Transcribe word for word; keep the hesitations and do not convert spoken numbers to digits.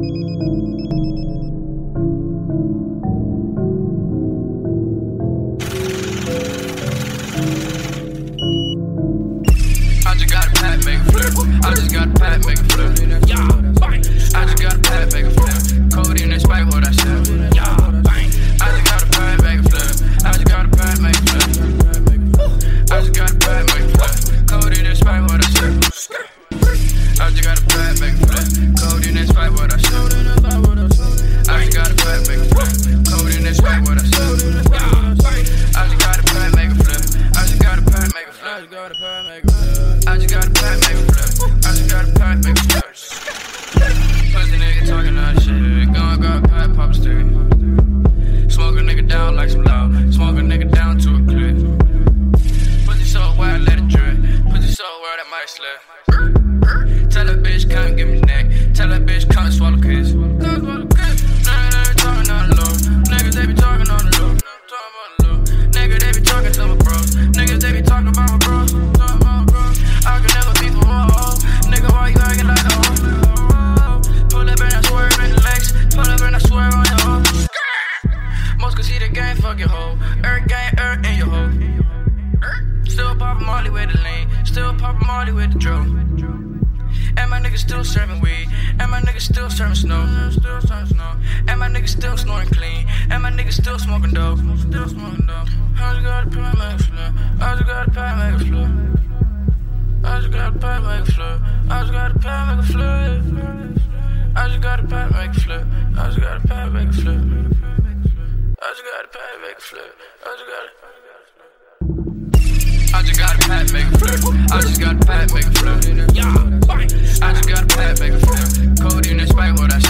I just got a pack, make a flip. I just got a pack, make a flip. Yeah, bang. I just got a pack, make a flip. Cody in spite what I said. Yeah, bang. I just got a pack, make a flip. I just got a pack, make a flip. I just got a pack, make a flip. Cody in spite what I said. I just got a pack, make a flip. Cody in spite what I said. I just got a pack, make a flip. Cody in spite what I said. Yeah, bang. I just got a pack, make a flip. I just got a pack, make a flip. I just got a pack, make a flip. I just got a pack, make a flip. I just got a pack, make a flip. Pussy nigga talking all that shit. Gon' got a pack, pop a stick. Smoke a nigga down like some loud. Smoke a nigga down to a clip. Pussy so wild, let it drip. Pussy so wild, that might slip. Tell that bitch, come give me neck. Tell that bitch, come swallow kiss. Come swallow kiss. Nigga, they be talking on the low. Niggas, they be talking on the low. Nigga, they be talking to my bros. Niggas, they be talking about my bros. I can never be for a hoe. Nigga, why you acting like a hoe? Pull up and I swerve in the legs. Pull up and I swerve on your hoe. Most can see the game, fuck your hoe. Earth gang, earth in your hoe. Still poppin' Molly with the lean. Still poppin' Molly with the drum. And my niggas still serving weed. And my niggas still serving snow. Still serving snow. And my niggas still snoring clean. And my niggas still smoking dope. Still smoking dope. I just got a pack, make a flip. I just got a pack, make a flip. I just got a pack, make a flip. I just got a pack, make a flip. I just got a pack, make a flip. I just got a pack, make a flip. I just got a pack, make a flip. I just got a I just got a pack, make a flip. I just got a pack, make a flip. Yeah, bang. I just got a pack, make a flip. Cody in spite what I said.